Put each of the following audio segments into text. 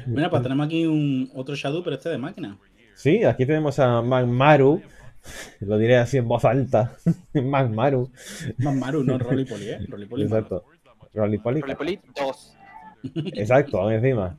Mira, pues tenemos aquí otro Shadow, pero este de máquina. Sí, aquí tenemos a Magmaru, lo diré así en voz alta, Magmaru, Más Maru, no Roly-Poly, ¿eh? Roly-Poly malo. exacto, Roly-Poly caca, Roleplay 2. exacto, aún encima.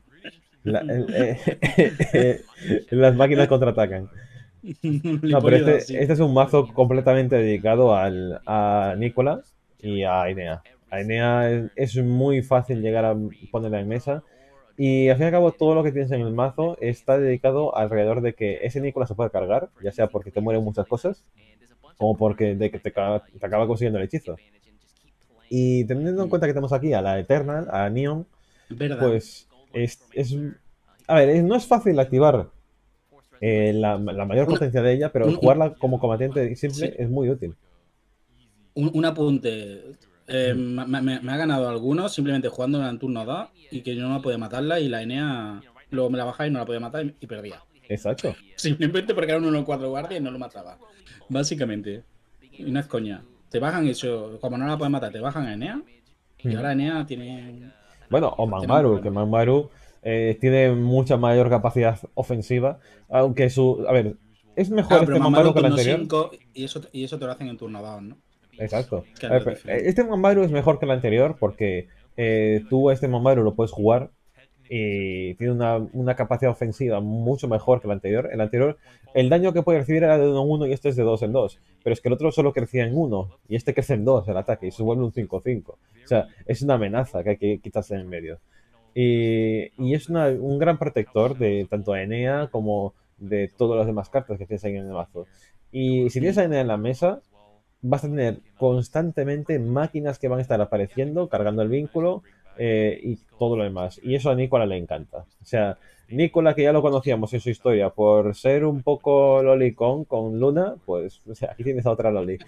Las máquinas contraatacan. No, pero Roly-Poly 2, sí. este es un mazo completamente dedicado a Nicola y a Enea. A Enea es muy fácil llegar a ponerla en mesa. Y al fin y al cabo, todo lo que tienes en el mazo está dedicado alrededor de que ese Nicola se puede cargar, ya sea porque te mueren muchas cosas, como porque de que te acaba consiguiendo el hechizo. Y teniendo en cuenta que tenemos aquí a la Eternal, a Neon, Verdad. pues a ver, no es fácil activar la mayor Una, potencia de ella, pero un- jugarla como combatiente simple sí, es muy útil. un apunte. Me ha ganado algunos simplemente jugando en el turno 2 y que yo no podía matarla y la Enea luego me la bajaba y no la podía matar y perdía. Exacto. Simplemente porque era un 1-4 guardia y no lo mataba. Básicamente. Y no es coña. Te bajan eso, como no la puedes matar, te bajan a Enea y Mm. ahora Enea Bueno, o tiene un Magmaru, que problema. Magmaru tiene mucha mayor capacidad ofensiva, aunque su... A ver, ¿es mejor Claro, pero este Mamaru Magmaru en que el turno anterior? 5 y eso te lo hacen en turno 2, ¿no? Exacto. Que A es ver, lo pero, diferente. este Mamaru es mejor que el anterior porque tú a este Mamaru lo puedes jugar y tiene una capacidad ofensiva mucho mejor que el anterior. El anterior, el daño que puede recibir era de 1 en 1 y este es de 2 en 2. Pero es que el otro solo crecía en 1 y este crece en 2 el ataque y se vuelve un 5-5. O sea, es una amenaza que hay que quitarse en medio. Y es un gran protector de tanto a Enea como de todas las demás cartas que tienes ahí en el mazo. Y si tienes a Enea en la mesa, vas a tener constantemente máquinas que van a estar apareciendo, cargando el vínculo y todo lo demás. Y eso a Nicola le encanta. O sea, Nicola, que ya lo conocíamos en su historia por ser un poco lolicón con Luna, pues o sea, aquí tienes a otra Loli.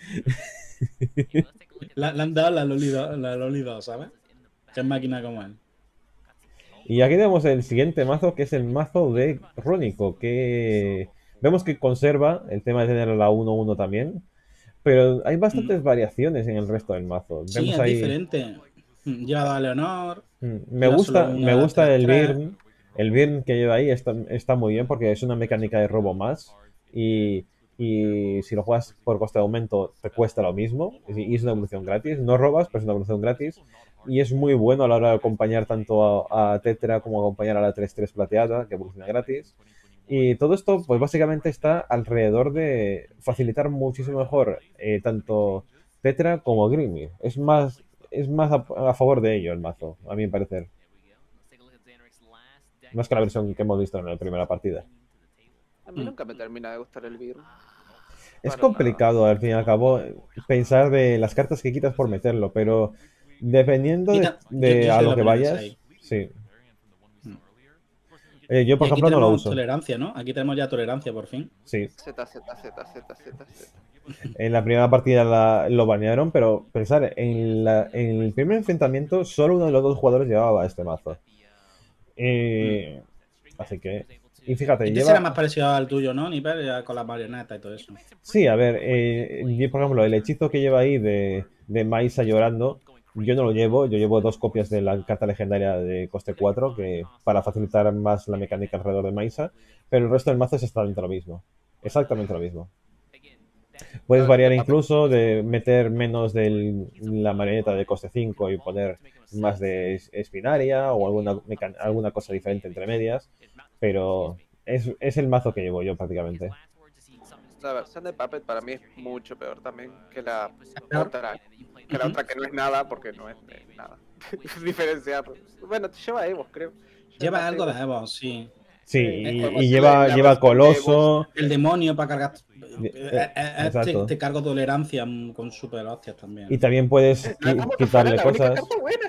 Le han dado la Loli 2, ¿sabes? Que es máquina como él. Y aquí tenemos el siguiente mazo, que es el mazo de Rónico, que vemos que conserva el tema de tener la 1-1 también, pero hay Mm. bastantes variaciones en el resto del mazo. Sí, Vemos es ahí diferente. Lleva a Leonor, Me lleva solo gusta, me una de las gusta tres el tres. Birn. El Birn que lleva ahí está muy bien porque es una mecánica de robo más. Y, y si lo juegas por coste de aumento, te cuesta lo mismo. Y es una evolución gratis. No robas, pero es una evolución gratis. Y es muy bueno a la hora de acompañar tanto a Tetra como acompañar a la 3-3 plateada, que evoluciona gratis. Y todo esto, pues básicamente está alrededor de facilitar muchísimo mejor tanto Tetra como Grimir. Es más a favor de ello el mazo, a mi parecer. Más que la versión que hemos visto en la primera partida. A mí Mm. nunca me termina de gustar el virus. Es Para nada. complicado, al fin y al cabo, pensar de las cartas que quitas por meterlo, pero dependiendo de, Yo a soy de lo la que opinión de vayas, 6. sí. Mm. Yo, por Y aquí ejemplo, no lo tenemos uso. tolerancia, ¿no? Aquí tenemos ya tolerancia por fin. Sí. Z, Z, Z, Z, Z, Z. En la primera partida lo banearon, pero pensar, en el primer enfrentamiento solo uno de los dos jugadores llevaba este mazo. Mm. Eh, así que... Y fíjate, Este será más lleva... parecido al tuyo, ¿no? Niper, ya con las marionetas y todo eso. Sí, a ver, por ejemplo, el hechizo que lleva ahí de Maisa llorando, yo no lo llevo, yo llevo dos copias de la carta legendaria de coste 4 que, para facilitar más la mecánica alrededor de Maisa, pero el resto del mazo es exactamente lo mismo. Exactamente lo mismo. A Puedes ver, variar de papel. incluso de meter menos de la marioneta de coste 5 y poner más de Espinaria o alguna cosa diferente entre medias, pero es el mazo que llevo yo prácticamente. La versión de Puppet para mí es mucho peor también que la Es peor. otra. Que la Ujú. otra que no es nada porque no es nada. Diferenciar. Bueno, te lleva Evos, creo. Lleva Lleva más algo de Evos. Evo, sí. Sí, Podemos y hacerle lleva, la lleva versión de Evos. Coloso. El demonio para cargar. Exacto. Te cargo tolerancia con super hostias Y también. también puedes Como que fuera quitarle la única cosas. carta buena.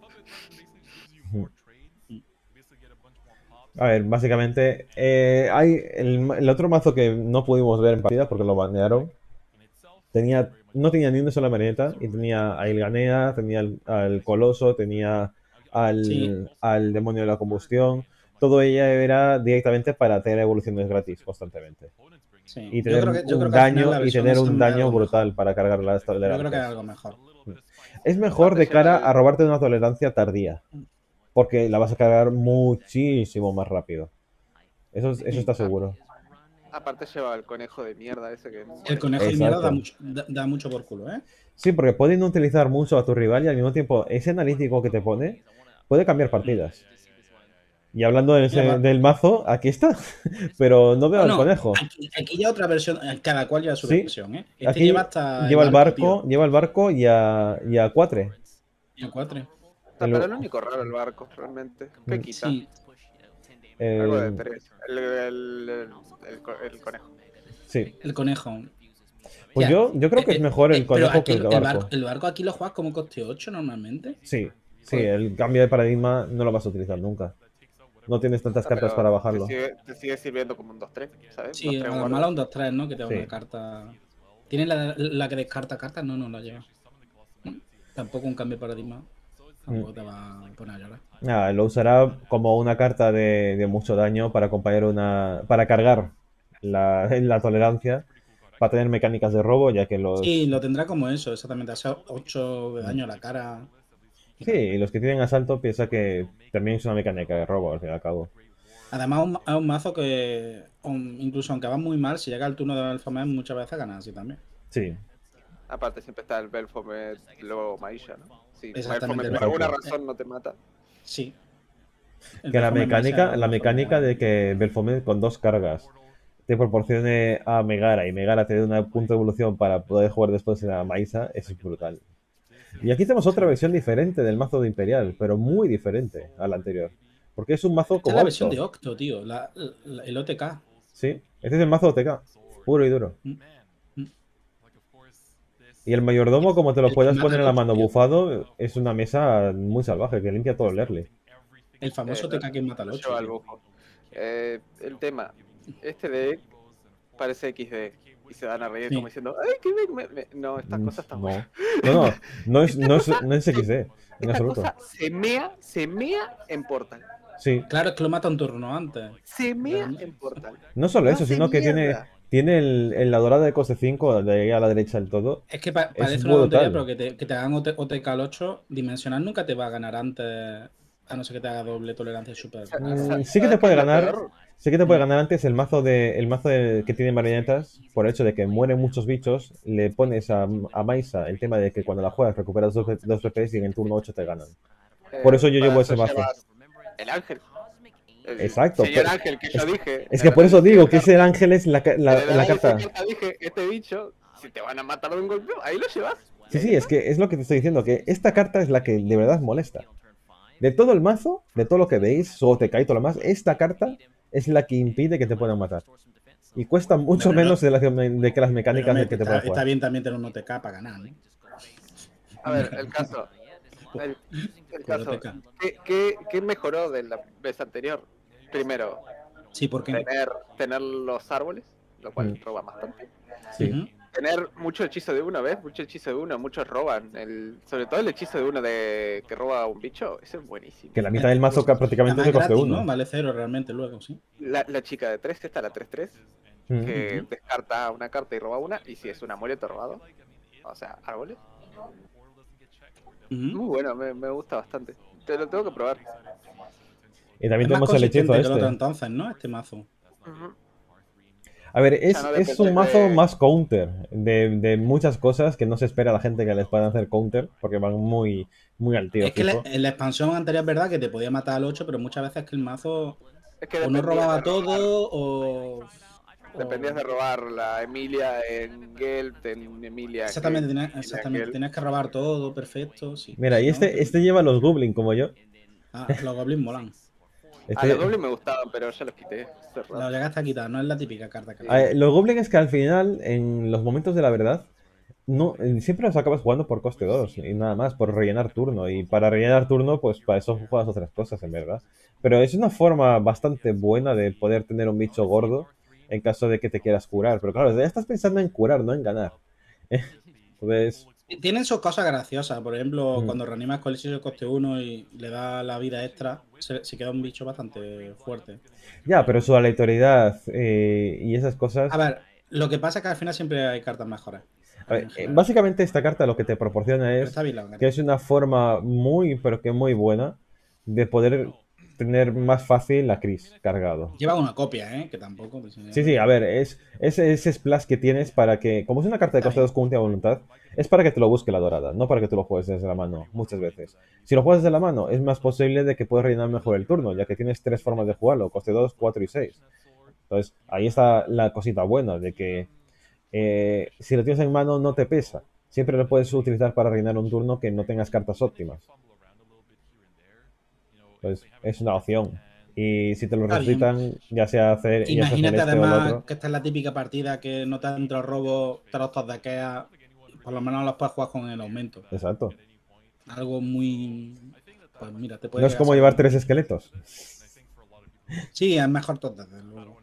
A ver, básicamente, hay el otro mazo que no pudimos ver en partida porque lo banearon. No tenía ni una sola marioneta y tenía a Ilganea, tenía al Coloso, tenía Sí, al Demonio de la Combustión. Todo ella era directamente para tener evoluciones gratis constantemente. sí. Y tener Yo creo un que al final daño la y versión tener esa un es daño algo mejor. brutal para cargar las Yo creo que es tolerancias. algo mejor. Es mejor Aparte de lleva cara a el. robarte una tolerancia tardía. porque la vas a cargar muchísimo más rápido. Eso Sí. está seguro. Aparte lleva el conejo de mierda ese que... El conejo de mierda Exacto. da mucho por culo, ¿eh? Sí, porque pueden utilizar mucho a tu rival y al mismo tiempo ese analítico que te pone puede cambiar partidas. Y hablando Ya va. del mazo, aquí está. Pero no veo al No, conejo. aquí ya otra versión, cada cual lleva su Sí, versión, ¿eh? Este aquí lleva hasta lleva el tío. barco, lleva el barco y a Cuatre. Y el 4. Está, pero es lo único raro el barco, realmente. ¿Qué quita? Sí, Algo de Eh, 3. El conejo. sí. el conejo. Pues Ya, yo creo que es mejor el pero conejo que aquí el barco. el barco aquí lo juegas como coste 8 normalmente. Sí, sí, Joder. el cambio de paradigma no lo vas a utilizar nunca. No tienes tantas Ah, cartas pero para bajarlo. te sigue sirviendo como un 2-3, ¿sabes? Sí, 2-3 a la guardas. mala un 2-3, ¿no? Que te da Sí. una carta. ¿Tiene la que descarta cartas? No, no la lleva. Tampoco un cambio de paradigma. Tampoco te va a poner a llorar. Nada, lo usará como una carta de mucho daño para acompañar para cargar la tolerancia, para tener mecánicas de robo, ya que Sí, los... lo tendrá como eso, exactamente. Hace 8 de daño a la cara. Y tal. Sí, los que tienen asalto piensa que también es una mecánica de robo, al fin y al cabo. Además, es un mazo que, incluso aunque va muy mal, si llega el turno del Alphaman, muchas veces gana así también. Sí, Aparte siempre está el Belfomet, luego Maisha, ¿no? Si Exactamente. Belfomet por alguna Exacto. razón no te mata. Sí. El que Belfomet Maisha es la una mecánica forma- de que Belfomet con dos cargas te proporcione a Megara y Megara te dé un punto de evolución para poder jugar después en la Maisa, eso es brutal. Y aquí tenemos otra versión diferente del mazo de Imperial, pero muy diferente a la anterior. Porque es un mazo Esta es como la versión de Octo. Octo, tío. El OTK. Sí, este es el mazo OTK, puro y duro. Mm, mm. Y el mayordomo, como te lo El que puedas mata poner al en la 8, mano tío. bufado, es una mesa muy salvaje que limpia todo el early. El famoso No, OTK que mata al no 8, lleva el tío. bujo. El tema, este de parece XD. Y se van a reír Sí. como diciendo, ¡ay, qué bien! No, esta cosa está buena. No es XD, en Esta absoluto. cosa se mea en Portal. Sí, Claro, es que lo mata un turno antes. Se mea Realmente. en Portal. no solo No eso, hace sino que mierda. tiene la dorada de coste 5 de ahí a la derecha del todo. Es que Es parece una tontería, pero brutal. que te hagan OTK al 8, dimensional nunca te va a ganar antes, a no ser que te haga doble tolerancia super. Sí que te ¿Sabes qué puede es lo ganar. peor? Sí que te puede ganar antes el mazo que tiene marionetas, por el hecho de que mueren muchos bichos, le pones a Maisa el tema de que cuando la juegas recuperas dos PPs y en el turno 8 te ganan. Por eso yo Para llevo eso ese mazo. llevas el ángel. El Exacto. señor ángel que yo dije. Es en que la por eso digo transmisión, que ese ángel es la en la carta. carta dije, este bicho, si te van a matar de un golpe, ahí lo llevas. Sí, sí, es que es lo que te estoy diciendo, que esta carta es la que de verdad molesta. De todo el mazo, de todo lo que veis, su te y todo lo demás, esta carta es la que impide que te puedan matar. Y cuesta mucho Pero no- menos de que las Pero mecánicas de hombre, que te puedan está jugar. bien también tener un OTK para ganar, ¿no? A ver, el caso. El, el Con el caso. OTK. ¿Qué mejoró de la vez anterior? Primero, Sí, porque. tener los árboles, lo cual Mm. roba bastante. Sí. Ujú. Tener mucho hechizo de una vez, mucho hechizo de uno, muchos roban. Sobre todo el hechizo de uno de que roba a un bicho, ese es buenísimo. Que la mitad del mazo prácticamente es Además de es coste gratis, 1. ¿no? Vale 0 realmente luego, sí. La chica de 3, esta, la 3-3, que Ujú. descarta una carta y roba una, y si es un amuleto robado, o sea, árboles. Ujú. Muy bueno, me gusta bastante. Te lo tengo que probar. Y también Es más tenemos el hechizo consistente que el otro este. entonces, ¿no? Este mazo. Ujú. A ver, Ya no es dependés un mazo de- más counter de muchas cosas que no se espera a la gente que les puedan hacer counter porque van muy al tío Es que fijo. en la expansión anterior es verdad que te podía matar al 8, pero muchas veces que el mazo Es que o no dependías robaba de robar, todo o. dependías de robar la Emilia en Gelt, en Emilia en Exactamente, Gelt, tenías, Emilia en exactamente. Gelt. Tenías que robar todo, perfecto. Sí. Mira, Si y no, este lleva los Goblin como yo. los goblins molan. A los Este, goblins me gustaban, pero ya los quité. hace rato. Los llegaste a quitar, no es la típica carta que los Goblin es que al final, en los momentos de la verdad, no, siempre los acabas jugando por coste 2 y nada más, por rellenar turno. Y para rellenar turno, pues para eso juegas otras cosas, en verdad. Pero es una forma bastante buena de poder tener un bicho gordo en caso de que te quieras curar. Pero claro, ya estás pensando en curar, no en ganar. Entonces, Tienen sus cosas graciosas. Por ejemplo, Mm. cuando reanimas con el hechizo de coste 1 y le da la vida extra, se queda un bicho bastante fuerte. ya, pero su aleatoriedad y esas cosas. A ver, lo que pasa es que al final siempre hay cartas mejores. A ver, en general. básicamente esta carta lo que te proporciona Pero es está bien la que es una forma muy, pero que muy buena de poder tener más fácil la Chris cargado. Lleva una copia, ¿eh? Que tampoco. Pues, Sí, a ver, es ese splash que tienes para que, como es una carta de está coste bien. 2 con última voluntad, es para que te lo busque la dorada, no para que tú lo juegues desde la mano, muchas veces. Si lo juegas desde la mano, es más posible de que puedas rellenar mejor el turno, ya que tienes tres formas de jugarlo, coste 2, 4 y 6. Entonces, ahí está la cosita buena, de que si lo tienes en mano no te pesa. Siempre lo puedes utilizar para rellenar un turno que no tengas cartas óptimas. Entonces, es una opción. Y si te lo Está bien. resucitan, ya sea hacer Imagínate este o el además otro. que esta es la típica partida que no te entra robo, trozos de Ikea, por lo menos los puedes jugar con el aumento. Exacto. Algo muy. Pues mira, te No puede es llegar a como salir llevar muy tres bien. esqueletos. Sí, es mejor todo, desde luego.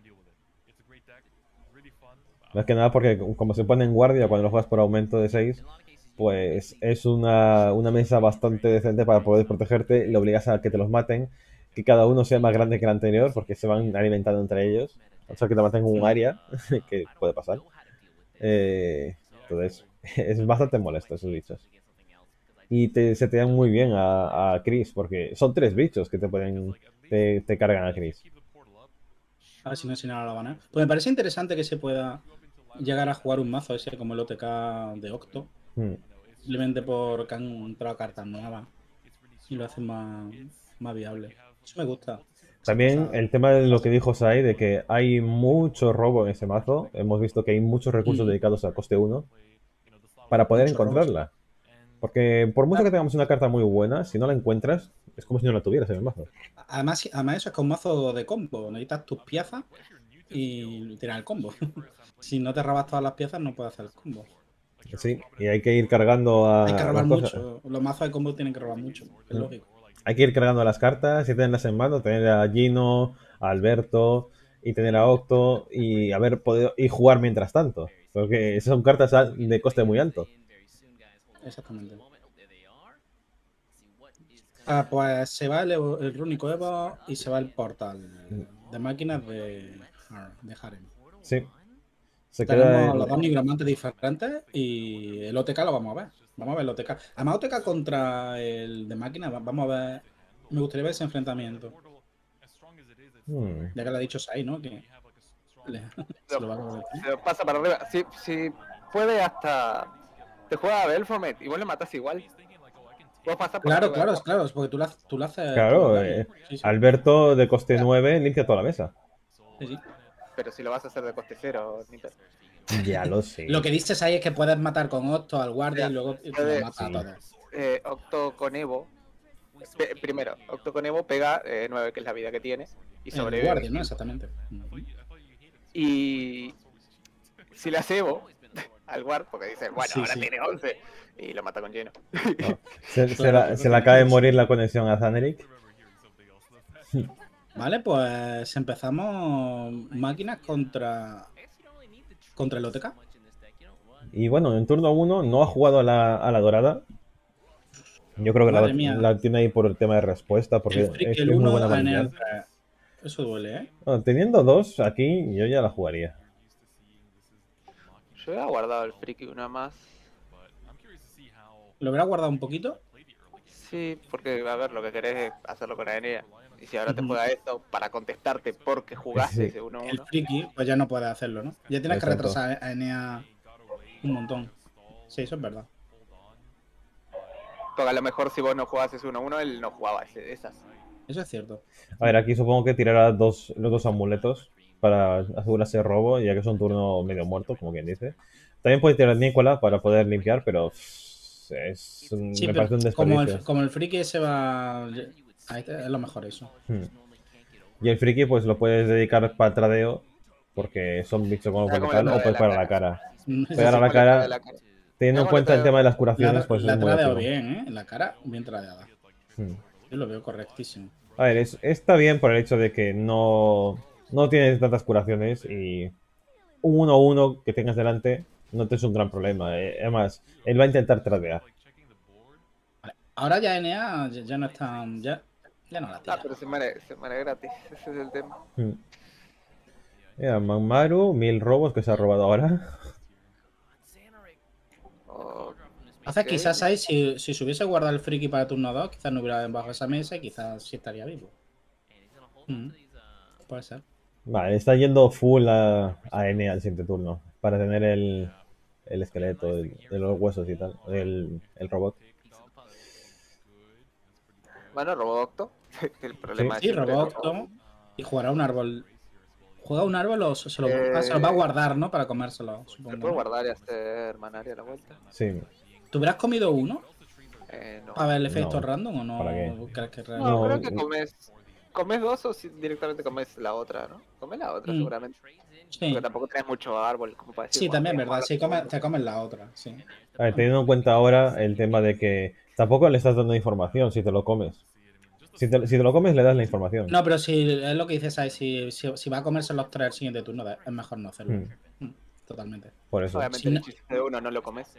Más que nada porque como se pone en guardia cuando lo juegas por aumento de 6, pues es una mesa bastante decente para poder protegerte. Le obligas a que te los maten, que cada uno sea más grande que el anterior, porque se van alimentando entre ellos. O sea, que te maten en un Mm. área, que puede pasar. Entonces, es bastante molesto esos bichos. Y se te dan muy bien a Chris, porque son tres bichos que te cargan a Chris. A ver si no enseñan a la Habana. Pues me parece interesante que se pueda llegar a jugar un mazo ese como el OTK de Octo. Hmm. Simplemente porque han entrado cartas nuevas y lo hacen más viable. Eso me gusta. Esa También cosa. el tema de lo que dijo Sai, de que hay mucho robo en ese mazo. Hemos visto que hay muchos recursos Mm, dedicados al coste uno para poder mucho robo, sí. encontrarla. Porque por mucho Ah, que tengamos una carta muy buena, si no la encuentras, es como si no la tuvieras en el mazo. además eso es que un mazo de combo. Necesitas tus piezas y tirar el combo. Si no te robas todas las piezas, no puedes hacer el combo. Sí, y hay que ir cargando Hay que a robar las cosas. mucho. Los mazos de combo tienen que robar mucho. Es Mm. lógico. Hay que ir cargando las cartas y tenerlas en mano, tener a Gino, a Alberto y tener a Octo y haber podido y jugar mientras tanto. Porque esas son cartas de coste muy alto. Exactamente. Pues se va el Rúnico Evo y se va el portal de máquinas de Harem. Sí, se queda Tenemos en... los dos nigromantes diferentes y el OTK lo vamos a ver. Vamos a ver el OTK. Además, OTK contra el de máquinas, vamos a ver. Me gustaría ver ese enfrentamiento. Hmm. Ya que lo ha dicho Sai, ¿no? Que se lo va a comer. Se lo pasa para arriba. Si puede hasta. Te juega a Belformet, igual le matas igual. Puedes pasar por Claro, arriba de claro, todo. claro. Es porque tú lo haces todo el Claro, daño. Sí, sí. Alberto de coste 9 limpia toda la mesa. Sí, sí. Pero si lo vas a hacer de coste cero, Nipper. Ya lo Lo sé. que dices ahí es que puedes matar con Octo al guardia y Mira, luego lo puede. mata a Sí. todos. Octo con Evo. Primero, Octo con Evo pega 9, que es la vida que tiene. Y El sobrevive guardia, ¿no? 25. Exactamente. Y si le hace Evo al guard, porque dice, bueno, Sí, ahora sí. tiene 11. Y lo mata con lleno. No. Se Claro, la, se le acaba de morir la conexión a Zaneric. Vale, pues empezamos máquinas contra el OTK. Y bueno, en turno 1 no ha jugado a la dorada. Yo creo que Madre la, mía, la tiene ahí por el tema de respuesta, el porque Friki el es muy 1, buena para ANEA el limpiar. 3. Eso duele, ¿eh? Bueno, teniendo dos aquí, yo ya la jugaría. Yo había guardado el friki una más. ¿Lo hubiera guardado un poquito? Sí, porque a ver, lo que querés es hacerlo con Aenea. Y si ahora te juega esto para contestarte porque jugaste Sí, ese 1-1. El Friki, pues ya no puede hacerlo, ¿no? Ya tienes que exacto. retrasar a Enea un montón. Sí, eso es verdad. Porque a lo mejor si vos no jugabas ese 1-1, él no jugaba esas. Eso es cierto. A ver, aquí supongo que tirará los dos amuletos para asegurarse el robo, ya que es un turno medio muerto, como quien dice. También puede tirar Nicola para poder limpiar, pero Sí, me pero parece un como desperdicio. como el Friki se va... Ahí es lo mejor eso. Hmm. Y el friki pues lo puedes dedicar para tradeo, porque son bichos como Mira puede cómo le tal, o trae puedes la para la cara. cara. Eso Pegar a sí. la Cómo le trae cara, la cara. teniendo Mira en cómo le cuenta el trae. tema de las curaciones, pues es La muy tradeo óptimo. bien, ¿eh? En la cara, bien tradeada. Hmm. Yo lo veo correctísimo. A ver, está bien por el hecho de que no tienes tantas curaciones y un 1-1 que tengas delante no te es un gran problema. Además, él va a intentar tradear. Vale. Ahora ya Enea ya no está... Ya no la Ah, tira. pero se muere gratis. Ese es el tema. Hmm. Mira, Manmaru, 1000 robos que se ha robado ahora. Oh, Hace quizás ahí, si se hubiese guardado el friki para turno 2, quizás no hubiera bajo esa mesa y quizás sí estaría vivo. Puede ser. Vale, está yendo full a N al siguiente turno. Para tener el esqueleto de los huesos y tal. El robot. Bueno, Robocto. El problema es Sí. Sí, siempre Robocto. Y jugará un árbol. ¿Juega un árbol o se lo va a guardar, ¿no? Para comérselo, Se supongo. puede ¿no? guardar y hacer manaria a la vuelta. Sí. ¿Tú hubieras comido uno? No. ¿Para ver el efecto No. random o no? ¿Para qué? ¿Crees que No, No, creo que comes dos o si directamente comes la otra, ¿no? Comes la otra seguramente. Sí. Porque tampoco tienes mucho árbol, como para decir. Sí, "Buah, también voy es a jugar verdad. la Sí, segunda". te comes la otra, sí. A ver, teniendo en cuenta ahora el tema de que tampoco le estás dando información si te lo comes. Si te lo comes, le das la información. No, pero si es lo que dices ahí, si va a comerse los tres el siguiente turno, es mejor no hacerlo. Totalmente. Por eso. Obviamente Si el no- hechizo de uno no lo comes.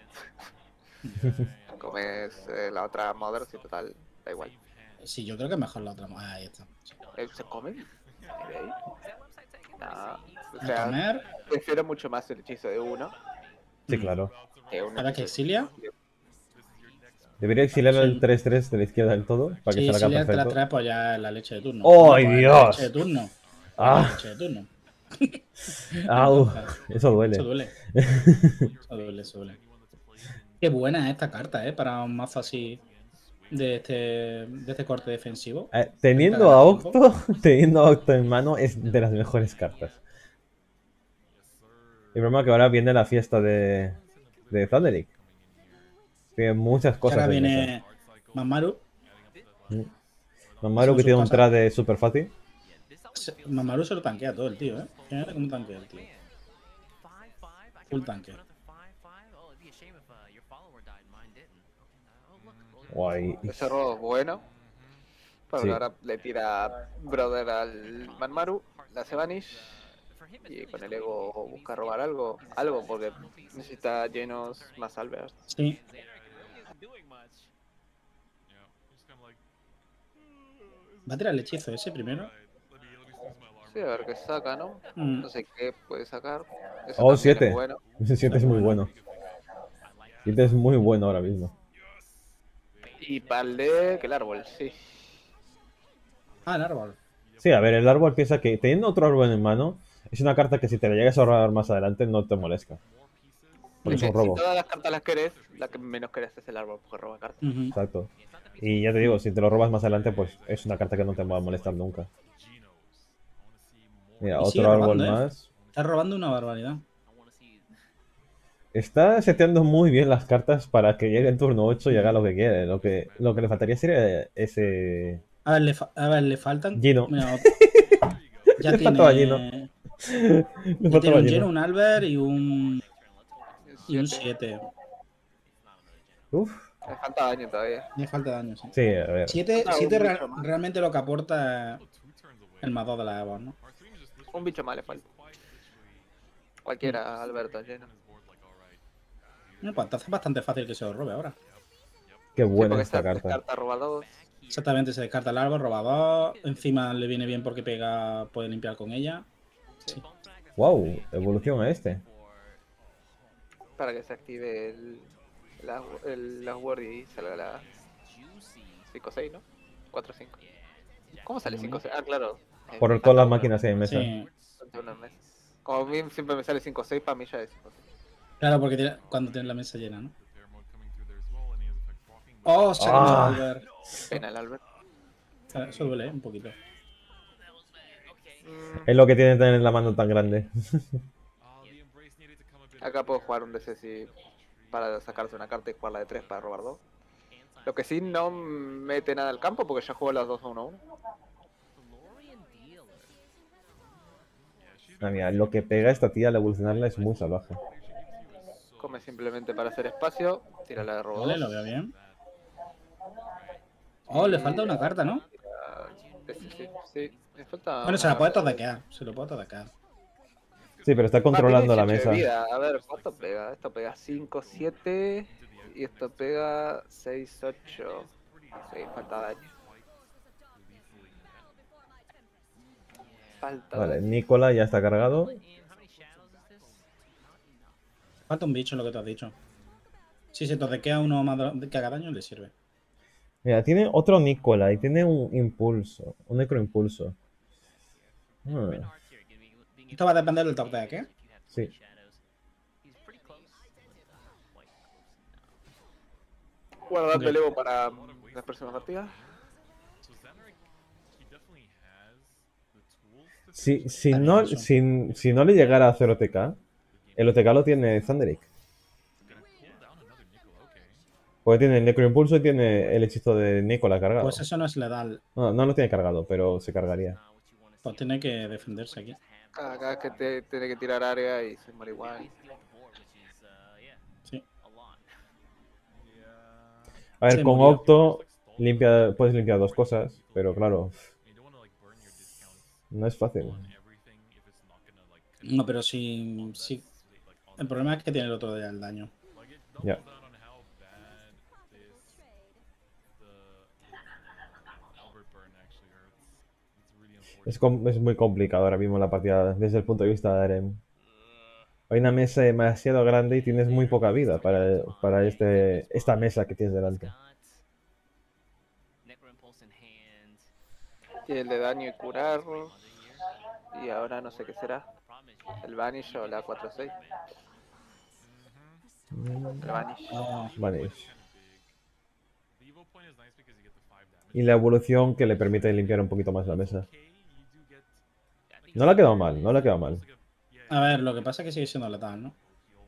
Comes la otra Mother, y total, da igual. Sí, yo creo que es mejor la otra. Ahí está. ¿Se come? ¿Ahí? Nah. O A sea, comer. prefiero mucho más el hechizo de uno Sí, claro. que un ¿Para que hechizo exilia? Debería exiliar el Sí. 3-3 de la izquierda del todo para que Sí, salga exiliarte la perfecto. 3, pues ya es la leche de turno. ¡Oh, Pues es la Dios! leche de turno. Ah. La leche de turno. ¡Au! Entonces, Eso duele. eso duele. Eso duele. Qué buena es esta carta, para un mazo así de este corte defensivo. Teniendo a Octo, teniendo a Octo en mano es de las mejores cartas. El problema es que ahora viene la fiesta de Thunderic. Tiene muchas Y cosas ahora en mesa. viene Mamaru. Mamaru que tiene un trade super fácil. Mamaru se lo tanquea todo el tío, ¿eh? Fíjate cómo tanquea el tío. Full tanque. Guay. Ese robo es bueno. Pero Sí. ahora le tira Brother al Manmaru, la hace Vanish. Y con el ego busca robar algo, porque necesita llenos más Albert. Sí. ¿Va a tirar el hechizo ese primero? Sí, a ver qué saca, ¿no? No sé qué puede sacar. Eso Oh, también 7. es bueno. 7 es muy bueno. 7 es muy bueno ahora mismo. Y para el de que el árbol, sí. Ah, el árbol. Sí, a ver, el árbol piensa que teniendo otro árbol en mano, es una carta que si te la llegas a ahorrar más adelante no te molesta. Porque es un robo. Si todas las cartas las querés, la que menos querés es el árbol, porque roba cartas. Exacto. Y ya te digo, si te lo robas más adelante, pues es una carta que no te va a molestar nunca. Mira, Y sigue otro árbol robando, más. Está robando una barbaridad. Está seteando muy bien las cartas para que llegue el turno 8 y haga lo que quiere. Lo que le faltaría sería ese... A ver, le faltan... Gino. Mira, ya Le tiene... faltaba Gino. Ya tiene un Geno, un Albert y un 7. Le falta daño todavía. Le falta daño, sí. Sí, a ver. 7 realmente lo que aporta es el más 2 de la Evo, ¿no? Un bicho más le falta. Cualquiera, Alberto, lleno. No, pues entonces es bastante fácil que se lo robe ahora. Qué buena sí, esta carta. Carta roba 2. Exactamente, se descarta el árbol, roba 2. Encima le viene bien porque pega, puede limpiar con ella. Sí. Wow, evolución a este. Para que se active la word y salga la 5-6, ¿no? 4-5. ¿Cómo sale 5-6? Ah, claro. Por todas las máquinas en mesa. Sí. Como a mí siempre me sale 5-6, para mí ya es 5-6. Claro, porque cuando tienes la mesa llena, ¿no? Oh, se ha comido el Albert. Pena el Albert. Eso duele, un poquito. Es lo que tiene tener la mano tan grande. Acá puedo jugar un DCC para sacarse una carta y jugarla de 3 para robar 2. Lo que sí no mete nada al campo porque ya jugó las 2 a 1-1. Ah, mira, lo que pega esta tía al evolucionarla es muy salvaje. Come simplemente para hacer espacio, tira la de robo 2. Vale, lo veo bien. Oh, le falta una carta, ¿no? Sí, le falta. Bueno, se la puede todequear. Se lo puede todequear. Sí, pero está controlando la Tiene 18 mesa. de vida. A ver, ¿cuánto pega? Esto pega 5, 7. Y esto pega 6, 8. Sí, falta daño. Vale, Nicola ya está cargado. Falta un bicho en lo que te has dicho. Si se toquea uno más que haga daño, le sirve. Mira, tiene otro Nicola y tiene un impulso, un necroimpulso. Hmm, Esto va a depender del top deck, ¿eh? sí. Guardando Ok. el Evo para las próximas partidas. Si no, si no le llegara a hacer OTK, el OTK lo tiene Thunderic. Porque tiene el necroimpulso y tiene el hechizo de Nicola cargado. Pues eso no es letal. No, no lo tiene cargado, pero se cargaría. Pues tiene que defenderse aquí. Cada vez que tiene que tirar área y se muere igual. Sí. A ver, Se con murió. Octo puedes limpiar dos cosas, pero claro, no es fácil. No, pero sí. El problema es que tiene el otro día el daño. Ya. Es muy complicado ahora mismo la partida desde el punto de vista de Arem. Hay una mesa demasiado grande y tienes muy poca vida para esta mesa que tienes delante. Y el de daño y curar. Y ahora no sé qué será. El Vanish o la 4-6. El Vanish. Ah, Vanish. Y la evolución que le permite limpiar un poquito más la mesa. No le ha quedado mal, no le ha quedado mal. a ver, lo que pasa es que sigue siendo letal, ¿no?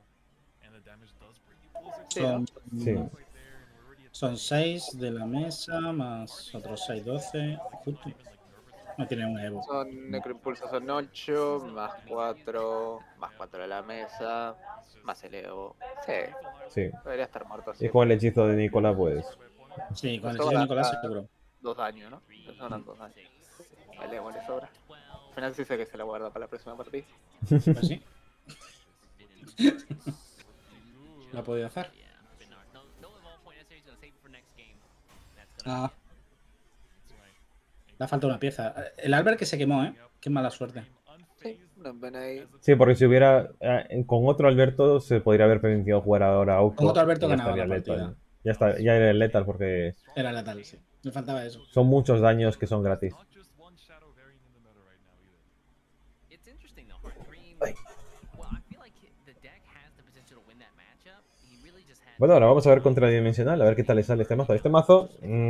Sí, ¿no? Sí. Son 6 de la mesa, más otros 6, 12. Justo. No tiene un Evo. Son necroimpulsos son 8, más 4, más 4 de la mesa, más el Evo. Sí, Sí. debería estar muerto Y así. con el hechizo de Nicola, pues. Sí, con el Eso hechizo de va Nicolás a- seguro. 2 daños, ¿no? Le sobran 2 daños. El Evo le sobra. Al final sí sé que se la guarda para la próxima partida. Pues sí. Lo ha podido hacer. Ah. Le ha faltado una pieza. El Albert que se quemó, ¿eh? Qué mala suerte. Sí, nos ven ahí. Sí, porque si hubiera. Con otro Alberto se podría haber permitido jugar ahora a Con Octo otro Alberto y ya ganaba estaría la partida. letal. Ya está, ya era el letal porque Era letal, sí. Le faltaba eso. son muchos daños que son gratis. Bueno, ahora vamos a ver contradimensional, a ver qué tal le sale este mazo. Este mazo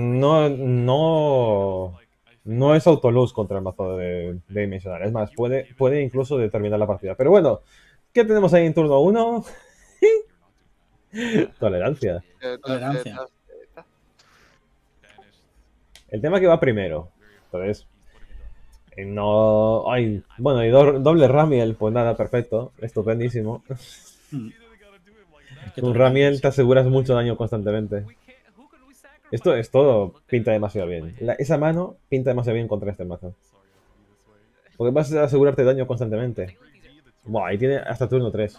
no es autoluz contra el mazo de dimensional. Es más, puede incluso determinar la partida. Pero bueno, ¿qué tenemos ahí en turno 1? Tolerancia. Tolerancia. El tema que va primero. Entonces, no. Ay, bueno, y doble Ramiel, pues nada, perfecto. Estupendísimo. Mm. Qué Con tolerancia, Ramiel sí. te aseguras mucho daño constantemente. Esto es todo, pinta demasiado bien. Esa mano pinta demasiado bien contra este mazo. Porque vas a asegurarte daño constantemente. Buah, ahí tiene hasta turno 3.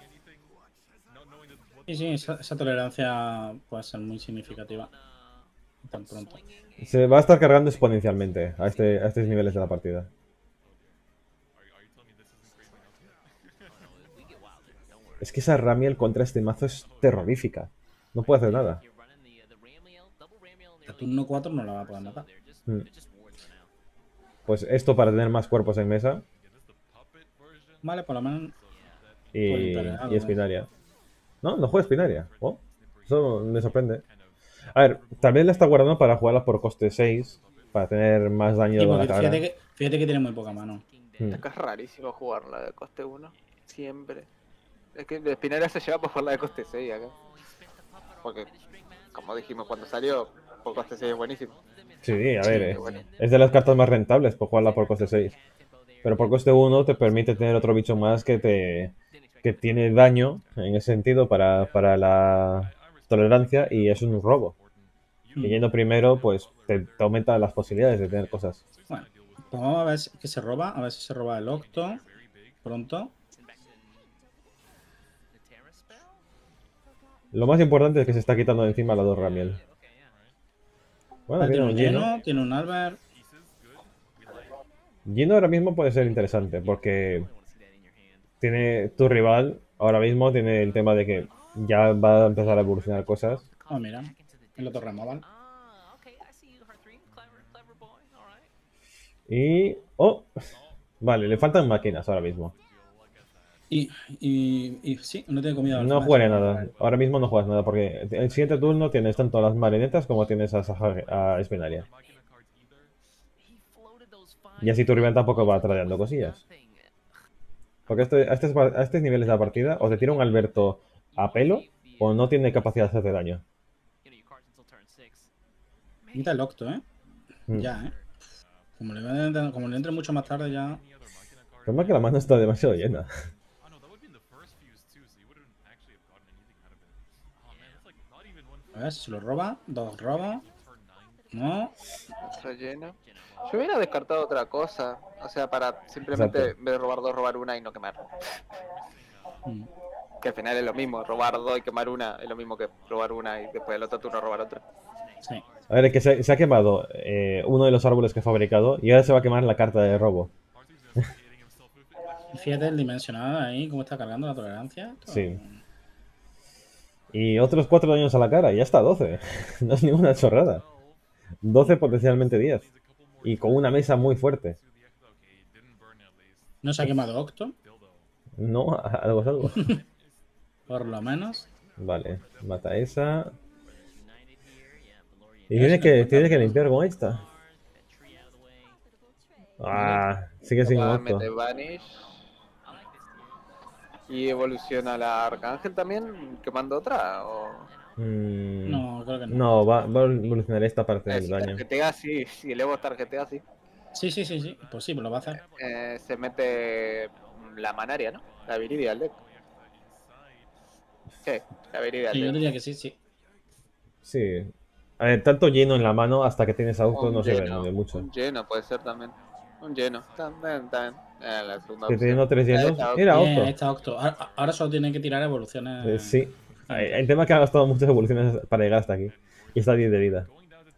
Sí, esa tolerancia puede ser muy significativa. Tan pronto. Se va a estar cargando exponencialmente a estos niveles de la partida. Es que esa Ramiel contra este mazo es terrorífica. No puede hacer nada. A turno 4 no la va a poder matar. Mm. Pues esto para tener más cuerpos en mesa Vale, por lo menos. y Espinaria. No, no juega Espinaria. Oh, eso me sorprende. A ver, también la está guardando para jugarla por coste 6, para tener más daño Sí, de la porque cara. fíjate que tiene muy poca mano. Es que es rarísimo jugarla de coste 1. Siempre. Es que de Spinaria se lleva por jugarla de coste 6 acá. Porque, como dijimos cuando salió, por coste 6 es buenísimo. Sí, a ver, Sí, bueno. es de las cartas más rentables por jugarla por coste 6. Pero por coste 1 te permite tener otro bicho más que tiene daño, en ese sentido, para la tolerancia, y es un robo. Y yendo primero, pues te aumenta las posibilidades de tener cosas. Bueno, pues vamos a ver qué se roba. A ver si se roba el Octo. Pronto. Lo más importante es que se está quitando de encima la 2 Ramiel. Bueno, Tiene tiene un un Gino. Lleno, tiene un Albert. Gino ahora mismo puede ser interesante porque tiene tu rival ahora mismo tiene el tema de que ya va a empezar a evolucionar cosas. Oh, mira. El otro removal. Y... ¡Oh! Vale, le faltan máquinas ahora mismo. Y sí, no tiene comida al No final. jugaré nada. Ahora mismo no juegas nada porque el siguiente turno tienes tanto a las marionetas como tienes a Espenaria. Y así tu rival tampoco va tradeando cosillas. Porque a estos niveles de la partida o te tira un Alberto a pelo o no tiene capacidad de hacerte daño. Quita el octo, ¿eh? Mm. Ya, ¿eh? Como le entre mucho más tarde ya... El problema es que la mano está demasiado llena. A ver, si lo roba. 2 roba. No. Otro lleno. Yo hubiera descartado otra cosa. O sea, para simplemente Exacto. en vez de robar dos, robar una y no quemar. Mm. Que al final es lo mismo. Robar dos y quemar una es lo mismo que robar una y después del otro turno robar otra. Sí. A ver, es que se ha quemado uno de los árboles que he fabricado y ahora se va a quemar la carta de robo. Fíjate el dimensional ahí, cómo está cargando la tolerancia. Esto- Sí. Y otros 4 daños a la cara, y ya está 12. No es ninguna chorrada. 12 potencialmente 10. Y con una mesa muy fuerte. No se ha quemado Octo, No, algo es algo. por lo menos. Vale, mata esa. Y Ya se tiene que cuenta. limpiar con esta. Ah, sigue sin Va a octo. meter Vanish. Y evoluciona la Arcángel también, quemando otra. O... No, creo que no. No, va a evolucionar esta para tener si daño. tarjetea, sí. Si el Evo tarjetea, sí. Sí, sí, sí, sí. Pues sí, pues lo va a hacer. Se mete la Manaria, ¿no? La Viridia al deck. Sí, la Viridia al Sí, yo deck. diría que sí, sí. Sí. A ver, tanto lleno en la mano hasta que tienes auto no Un se lleno, ve mucho. un lleno puede ser también. Un lleno. También. La segunda Que opción. teniendo 3 llenos, Esta era Bien, ahí auto. está Octo. Ahora solo tiene que tirar evoluciones. Sí. El simples. tema es que ha gastado muchas evoluciones para llegar hasta aquí. Y está 10 de vida.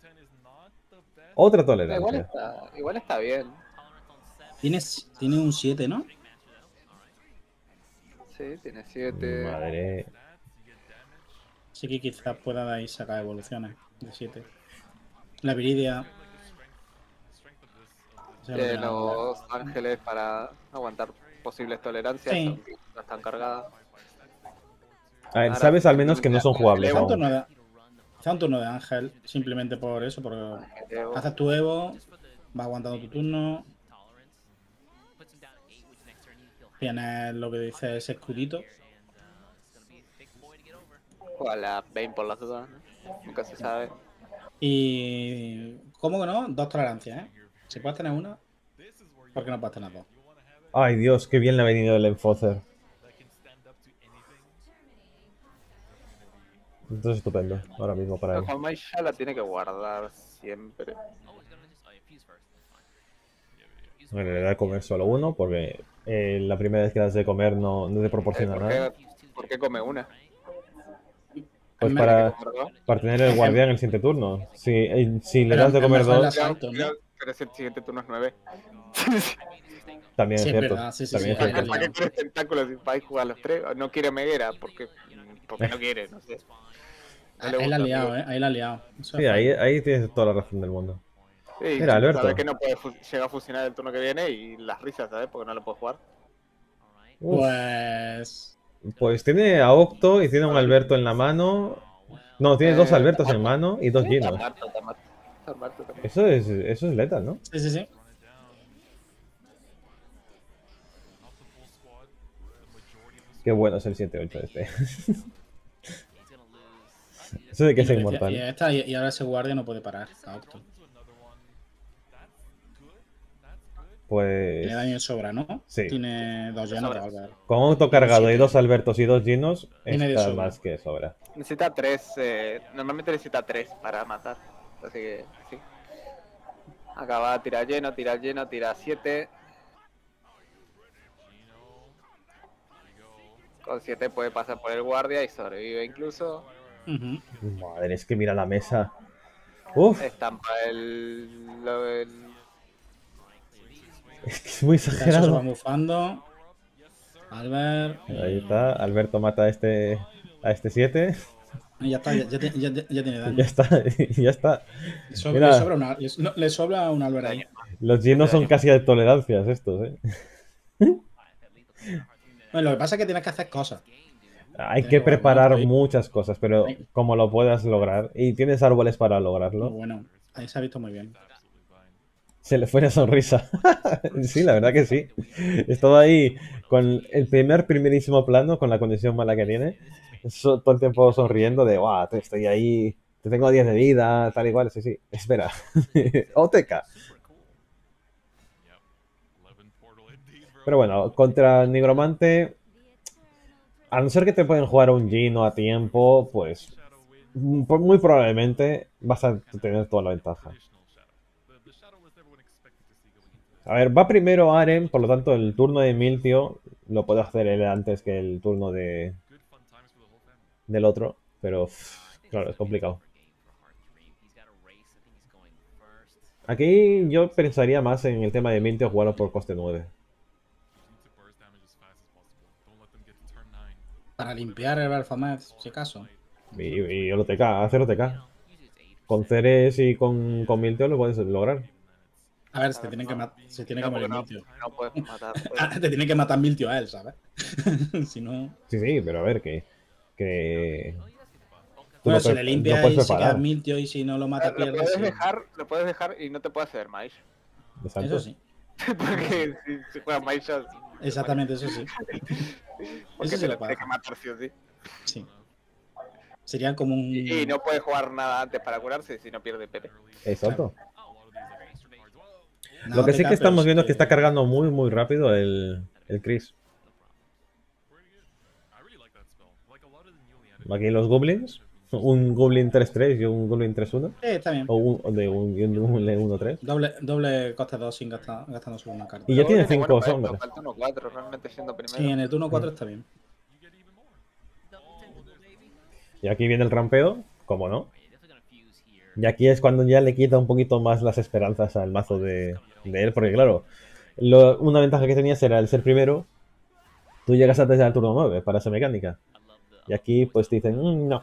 Otra tolerancia. Igual está bien. Tiene un 7, ¿no? Sí, tiene 7. Madre. Así que quizás pueda de ahí sacar evoluciones de 7. La Viridia. Se lo Tiene tiene algo, ¿verdad? los ángeles para aguantar posibles tolerancias. Sí. Aunque no están cargadas. A ver, Ahora, sabes al menos que no son jugables Quizá un aún. turno de, quizá un turno de Ángel, simplemente por eso, porque haces tu Evo, vas aguantando tu turno. Tienes lo que dice ese escudito. O a la Bane por las dudas, ¿no? Nunca se sabe. Y. ¿Cómo que no? 2 tolerancias, ¿eh? Si puedes tener una, ¿por qué no puedes tener 2? Ay, Dios, qué bien le ha venido el Enforcer. Esto es estupendo, ahora mismo para La él. Juanma ya la tiene que guardar siempre. Bueno, le da de comer solo uno, porque la primera vez que das de comer no te proporciona nada. ¿Por qué come una? Pues Es para tener el guardián en el siguiente turno. Si le Pero das de es comer mejor el dos, asalto, ¿no? Pero si el siguiente turno es 9. también Sí, es es cierto. verdad, sí, sí, También sí. es Ahí la cierto. ¿Para qué liado. quieres tentáculos si vais a jugar los 3? No quiere Meguera, porque no quiere, no sé. No le Ahí la has gusta, liado, amigo. ¿eh? Ahí la has liado. Eso Sí, es ahí, fallo. ahí tienes toda la razón del mundo. Sí, Mira, sabe que Alberto. no puede llegar a fusionar el turno que viene y las risas, ¿sabes? Porque no lo puede jugar. Uf, Pues. pues tiene a Octo y tiene un Alberto en la mano. No, tiene dos Está Albertos en muerto. mano y dos Está llenos. muerto, está muerto. Está muerto también. Eso es letal, ¿no? Sí, sí, sí. Qué bueno es el 7-8 este. Eso de que es Y inmortal. y ahora ese guardia no puede parar a Octo. Pues Tiene daño de sobra, ¿no? sí. Tiene 2 llenos de sobra. Valver. Con auto cargado y dos Albertos y dos llenos, Tiene de está sobra. más que sobra. Necesita 3. Normalmente necesita 3 para matar. Así que sí. Acá va a tirar lleno, tira 7. Con 7 puede pasar por el guardia y sobrevive incluso. Ujú. Madre, es que mira la mesa. Uf, Estampa el es que es muy Eso se va exagerado. mufando. Albert. Ahí está, Alberto mata a este a este 7. Y ya está, ya tiene daño. Ya está, ya está. Le sobra una, le sobra un Albert ahí. Los llenos son casi de tolerancias estos, ¿eh? Bueno, lo que pasa es que tienes que hacer cosas. Hay Tienes que jugar preparar bonito y- muchas cosas, pero como lo puedas lograr, y tienes árboles para lograrlo, Bueno, ahí se ha visto muy bien. se le fue la sonrisa. Sí, la verdad que sí. Estaba ahí con el primerísimo plano, con la condición mala que tiene, todo el tiempo sonriendo de, guau, estoy ahí, te tengo 10 de vida, tal y cual, sí, sí. Espera. OTK. Pero bueno, contra Nigromante, a no ser que te pueden jugar un Gino a tiempo, pues muy probablemente vas a tener toda la ventaja. A ver, va primero Aren, por lo tanto el turno de Miltio lo puede hacer él antes que el turno del otro, pero claro, es complicado. Aquí yo pensaría más en el tema de Miltio jugarlo por coste 9. Para limpiar el Balfamed, si acaso. Y el OTK, hacer OTK. Con Ceres y con Miltio lo puedes lograr. A ver, se tiene que, se tiene que morir no, Miltio. no puedes matar. Te tiene que matar Miltio a él, ¿sabes? Si no. Sí, sí, pero a ver, que tú Bueno, lo, si le lo limpia puedes y se queda preparar. Miltio y si no lo mata, pierde. Sí. Lo puedes dejar y no te puede hacer Maish. Exacto. Eso sí. Porque si juegas Maish, Exactamente, eso sí. porque Eso te se lo lo puede tiene que hacer. matar sí o sí. Sí. Sería como un. Y no puede jugar nada antes para curarse si no pierde PP. Exacto. No, Lo que te sí cae, que estamos pero viendo es que está cargando muy, muy rápido el Chris. Aquí los goblins. Un goblin 3-3 y un goblin 3-1. está bien. O y un 1-3. Doble coste 2 sin gastando solo una carta. Y ya tiene Goblin es 5 bueno para esto, sombras. falta 1-4, realmente siendo Sí, primero. en el turno 4 está bien. Y aquí viene el rampeo, como no. Y aquí es cuando ya le quita un poquito más las esperanzas al mazo de él, porque claro, una ventaja que tenías era el ser primero. Tú llegas antes del turno 9 para esa mecánica. Y aquí pues te dicen, no.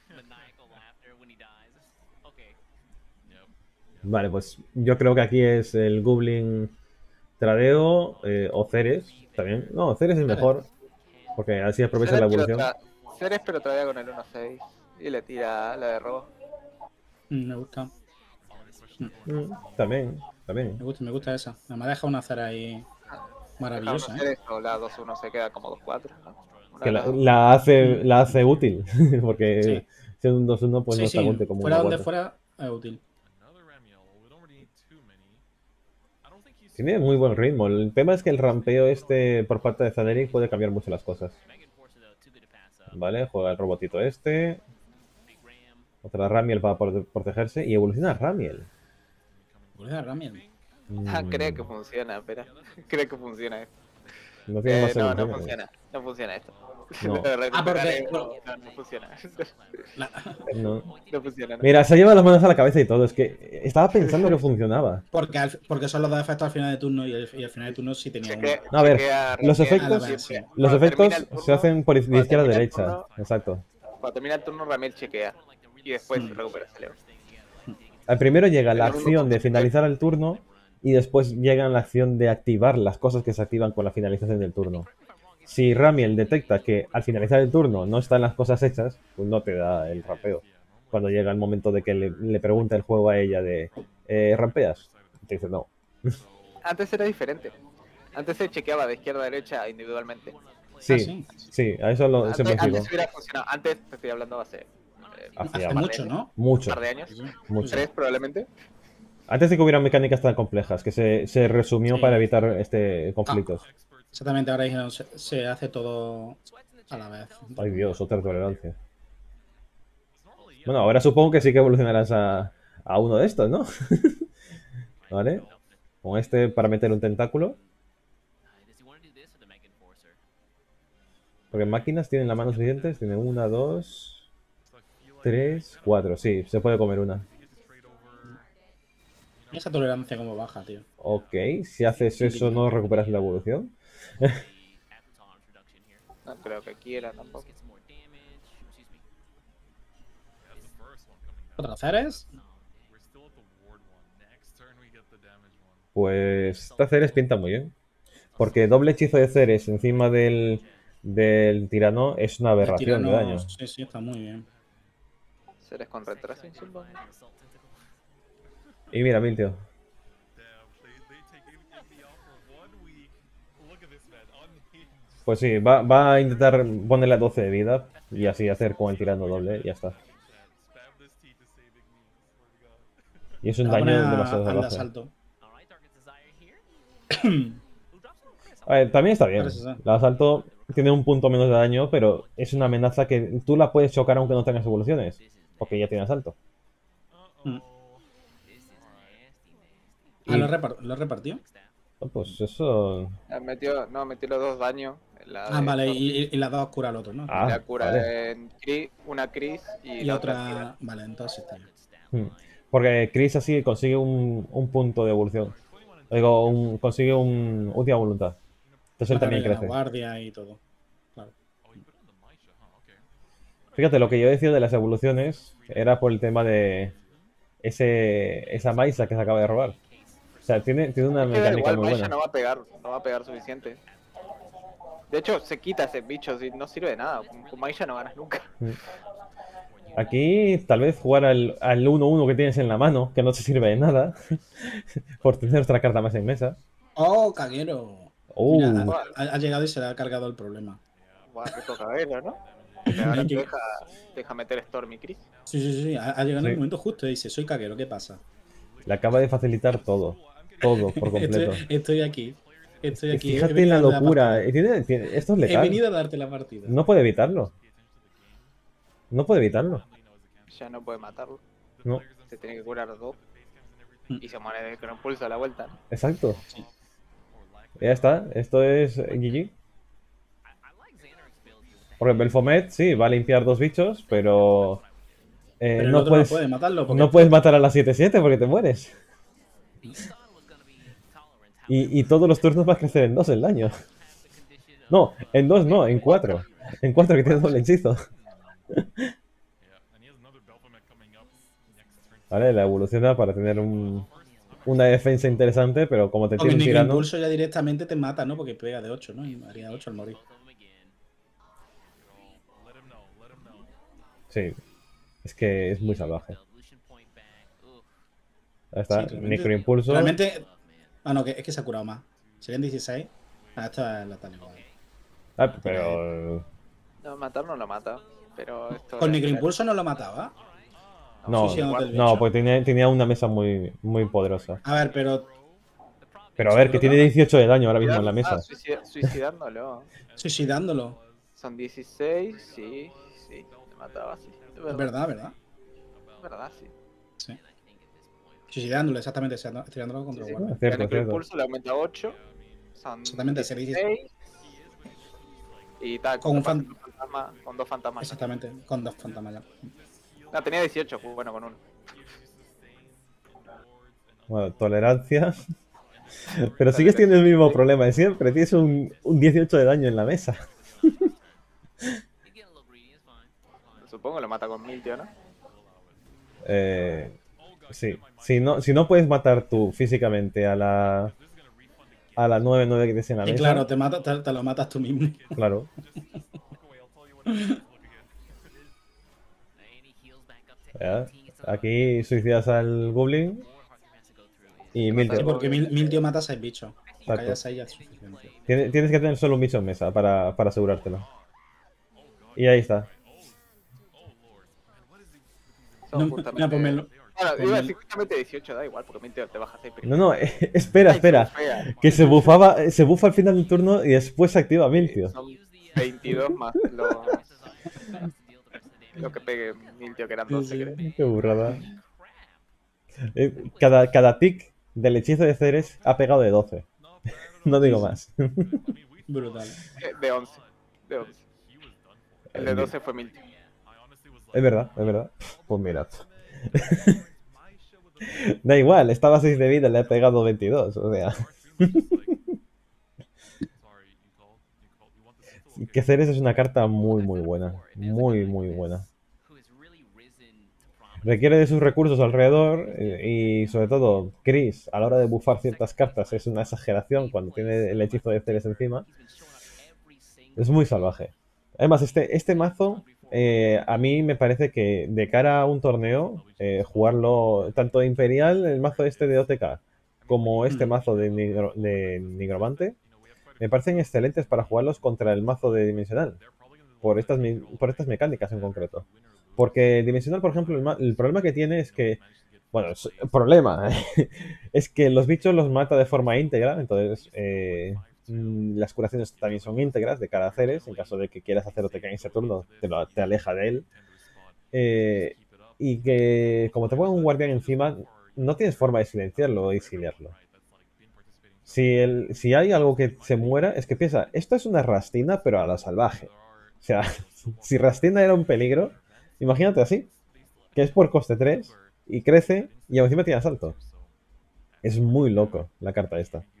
Vale, pues yo creo que aquí es el Goblin Tradeo o Ceres también. No, Ceres es mejor, porque así aprovecha la evolución. Ceres pero todavía con el 1-6 y le tira la de robo. Me gusta. También. Me gusta esa. Me ha dejado una cera ahí maravillosa, ¿eh? Ceres o la 2-1 se queda como 2-4, ¿no? Que la hace útil, porque Sí. siendo un 2-1 pues Sí, no está sí. útil como Fuera un donde 4. fuera es útil. Tiene muy buen ritmo. El tema es que el rampeo este por parte de Zaneric puede cambiar mucho las cosas. Vale, juega el robotito este. Otra Ramiel para protegerse. Y evoluciona Ramiel. Evoluciona Ramiel. Cree que funciona, espera. Cree que funciona esto. No tiene más No evoluciones. funciona. No funciona esto. No. Porque no funciona. No. No funciona. No. Mira, se lleva las manos a la cabeza y todo. Es que estaba pensando que funcionaba. Porque son los dos efectos al final de turno y el final de turno sí tenía uno. No, a ver, los efectos se hacen por de izquierda a derecha. Exacto. Cuando termina el turno, Ramiel chequea. Y después recupera ese level. Al primero llega la acción de finalizar el turno y después llega la acción de activar las cosas que se activan con la finalización del turno. Si Ramiel detecta que al finalizar el turno no están las cosas hechas, pues no te da el rampeo. Cuando llega el momento de que le pregunta el juego a ella de ¿rampeas? Te dice no. Antes era diferente. Antes se chequeaba de izquierda a derecha individualmente. Sí, a eso se modificó. Antes hubiera funcionado. Antes te estoy hablando hace mucho, ¿no? Mucho. Un par de años. Mucho. 3 probablemente. Antes de que hubiera mecánicas tan complejas, que se resumió para evitar conflictos. Exactamente, ahora dijeron, se hace todo a la vez. Ay Dios, otra tolerancia. Bueno, ahora supongo que sí que evolucionarás a uno de estos, ¿no? ¿Vale? Con este para meter un tentáculo. Porque máquinas tienen la mano suficientes. Tienen 1, 2, 3, 4. Sí, se puede comer una. Esa tolerancia como baja, tío. Ok, si haces eso no recuperas la evolución. No creo que quiera tampoco. ¿Otra Ceres? Pues esta Ceres pinta muy bien. Porque doble hechizo de Ceres encima del tirano es una El aberración de tirano, daño. sí, sí, está muy bien. Seres con retraso, supongo. Y mira, Miltio. Pues sí, va a intentar ponerle a 12 de vida y así hacer con el tirano doble y ya está. Y es un Le va a poner daño demasiado al de salvaje. asalto. A ver, también está bien. Parece ser. El asalto tiene un punto menos de daño, pero es una amenaza que tú la puedes chocar aunque no tengas evoluciones. Porque ya tiene asalto. Mm. Y ¿Lo repartió? pues eso. Metió los dos daños. La Ah, de vale, Thor, y las dos cura al otro, ¿no? y Ah, la vale. cura en una Cris y Y la otra en Tira. otra. Vale, entonces está bien. Porque Chris así consigue un punto de evolución. Digo, consigue un última voluntad. Entonces él Claro, también y gana crece. guardia y todo. Claro. Fíjate, lo que yo decía de las evoluciones era por el tema de esa Maisa que se acaba de robar. O sea, tiene una Es que da mecánica igual, muy Maisha buena. no va a pegar suficiente. De hecho, se quita ese bicho, si no sirve de nada. Con Maisha no ganas nunca. Aquí tal vez jugar al 1-1 que tienes en la mano, que no te sirve de nada, por tener otra carta más en mesa. ¡Oh, caguero! Mira, Uh, Buah, ha llegado y se le ha cargado el problema. buah, rico cabello, ¿no? Que ahora te deja meter Storm y Chris. Sí, sí, sí. Ha llegado en el sí. momento justo y dice: Soy caguero, ¿qué pasa? Le acaba de facilitar todo. Todo por completo. Estoy aquí. Estoy Y aquí. He fíjate en venido la a darte la locura. partida. Esto es He letal. venido a darte la partida. No puede evitarlo. No puede evitarlo. Ya no puede matarlo. No, Se tiene que curar dos. Mm. Y se muere con impulso a la vuelta. ¿No? exacto. Sí. Ya está. Esto es GG. Porque Belfomet sí, va a limpiar dos bichos, pero Pero el no otro no puedes puede matarlo porque no puedes explota. matar a la 7-7 porque te mueres. Y todos los turnos va a crecer en 2 el daño. No, en 2 no, en 4. En 4 que tiene doble hechizo. Vale, la evoluciona para tener una defensa interesante, pero como te Porque tiene un Necro tirano. Impulso ya directamente te mata, ¿no? Porque pega de 8, ¿no? Y haría 8 al morir. Sí, es que es muy salvaje. Ahí Sí, está, realmente. Necroimpulso. Realmente. Ah, no, que es que se ha curado más. Serían 16. Ah, esta es la tal igual. Ah, pero. No, matar no lo mata. Pero esto Con de Necro hacer- Impulso no lo mataba. No, Suicidándote el no, bicho. porque tenía una mesa muy, muy poderosa. A ver, pero. Pero a ¿Se ver, que tiene explotaba? 18 de daño ahora mismo en la mesa. Suicidándolo. Suicidándolo. Son 16, sí, sí, me mataba, sí. Es verdad, ¿verdad? Es verdad, sí. Sí. Suicidándolo, exactamente. Estirándolo Sí, contra sí. el guardia. Es Y a cierto, es cierto. Necroimpulso le aumenta 8. Son Exactamente, sería 16. Y tal, Con un con dos fantasmas. Exactamente, con dos fantasmas ya. No, tenía 18, pues bueno, con uno. Bueno, tolerancia. Pero sigues teniendo el mismo problema de siempre. Tienes un 18 de daño en la mesa. Supongo que lo mata con Miltio, ¿no? Sí. Si no puedes matar tú físicamente a la 9-9 que tienes en la Y mesa, claro, te lo matas tú mismo. claro. Ya, aquí suicidas al Goblin y Se Sí, Miltio. mata porque mil tío mata a 6 bichos. Con que Exacto. haya 6 ya es suficiente. Tienes que tener solo un bicho en mesa para asegurártelo. Y ahí está. Son No, justamente. mira, ponmelo. Bueno, iba a Ponmelo. decir justamente 18, da igual, porque Miltio te baja 6 No, no, espera, Ay, espera. se bufea. Que se bufa al final del turno y después se activa Miltio. Son 22 más lo que pegue Miltio, que eran 12, creo. Qué burrada. Cada tick del hechizo de Ceres ha pegado de 12. No digo más. Brutal. De 11. De 11. El de 12 fue Miltio. Es verdad, es verdad. Pues mira. Da igual, estaba a 6 de vida, le he pegado 22. O sea. Que Ceres es una carta muy, muy buena. Muy, muy buena. requiere de sus recursos alrededor y sobre todo Chris a la hora de bufar ciertas cartas es una exageración cuando tiene el hechizo de Ceres encima. Es muy salvaje. Además, este mazo a mí me parece que de cara a un torneo, jugarlo tanto de Imperial, el mazo este de OTK, como este mazo de Nigromante, me parecen excelentes para jugarlos contra el mazo de Dimensional, por estas mecánicas en concreto. Porque Dimensional, por ejemplo, el problema que tiene es que, bueno, el problema es que los bichos los mata de forma íntegra, entonces las curaciones también son íntegras de cada Ceres, en caso de que quieras hacer OTK en ese turno, te aleja de él. Y que como te pongan un guardián encima, no tienes forma de silenciarlo o exiliarlo. Si hay algo que se muera, es que piensa, esto es una Rastina, pero a la salvaje. O sea, si Rastina era un peligro, imagínate así, que es por coste 3 y crece y encima tiene asalto. Es muy loco la carta esta.